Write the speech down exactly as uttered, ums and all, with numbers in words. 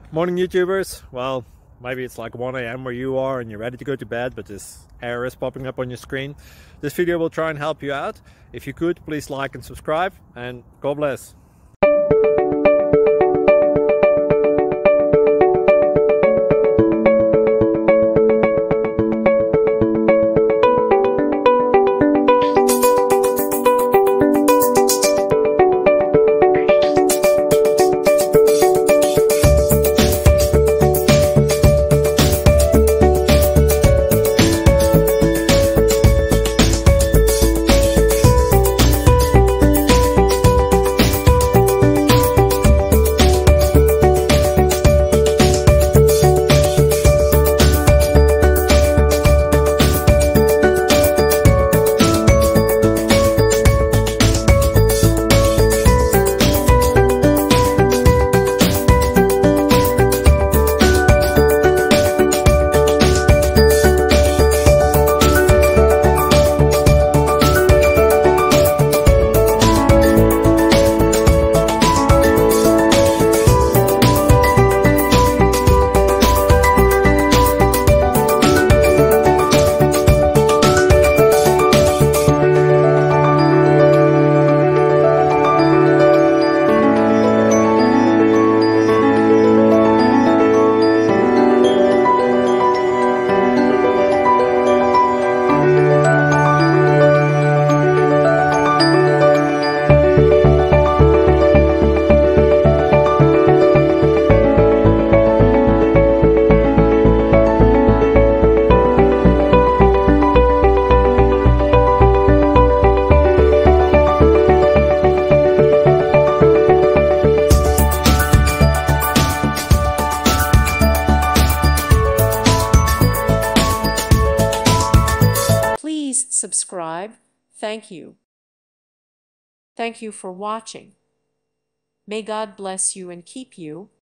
Morning YouTubers. Well, maybe it's like one A M where you are and you're ready to go to bed, but this error is popping up on your screen. This video will try and help you out. If you could, please like and subscribe, and God bless. Please subscribe. Thank you. Thank you for watching. May God bless you and keep you.